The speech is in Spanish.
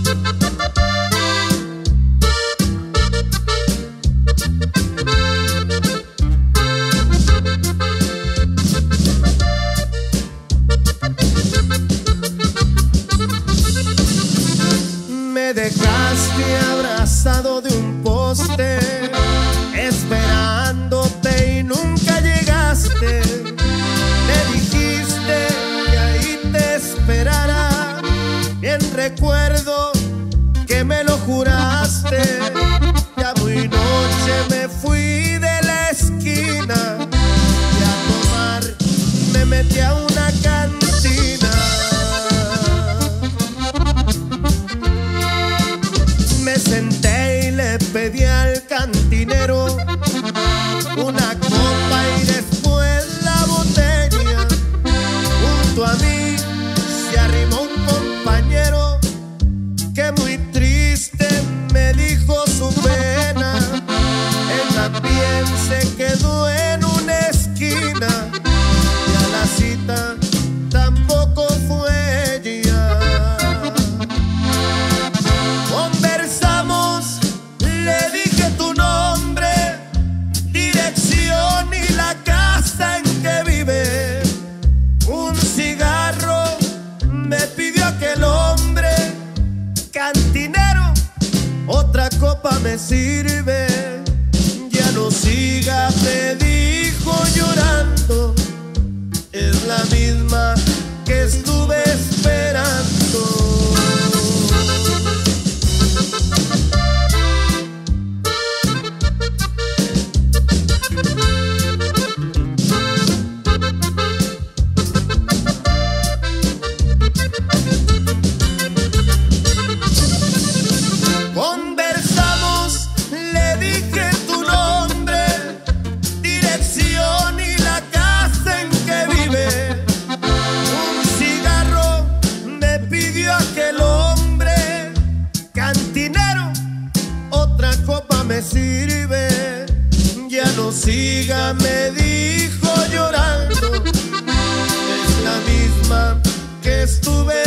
Me dejaste abrazado de un poste, esperándote y nunca llegaste. Me dijiste que ahí te esperara, bien recuerdo que me lo juraste. Ya muy noche me fui de la esquina y a tomar me metí a una cantina. Me senté y le pedí al cantinero una copa y después la botella. Junto a mí se arrimó un compañero que muy triste me dijo su pena. Él también se quedó en una esquina y a la cita tampoco fue ella. Conversamos, le dije tu nombre, dirección y la casa en que vive. Un cigarro me pidió aquel hombre, cantinero, otra copa me sirve. Ya no siga, me dijo llorando, es la misma que estuve esperando. Conversamos, le dije tu nombre, dirección y la casa en que vive. Un cigarro me pidió aquel hombre, cantinero, otra copa me sirve. Ya no siga, me dijo llorando, es la misma que estuve